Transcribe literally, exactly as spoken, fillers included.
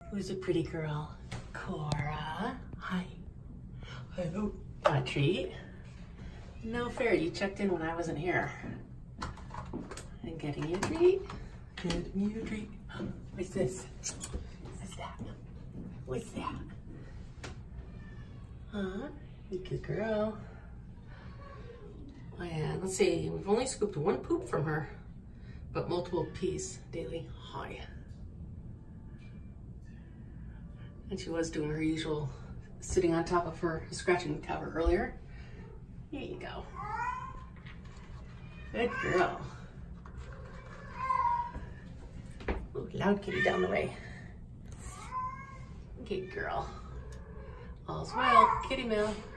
Who's a pretty girl? Cora. Hi. Hello. Want a treat? No fair, you checked in when I wasn't here. I'm getting you a treat. Getting you a treat. What's this? What's that? What's that? Huh? You good girl. And let's see, we've only scooped one poop from her, but multiple pees daily. Hi. And she was doing her usual sitting on top of her scratching cover earlier. Here you go. Good girl. Ooh, loud kitty down the way. Good girl. All's well, kitty meow.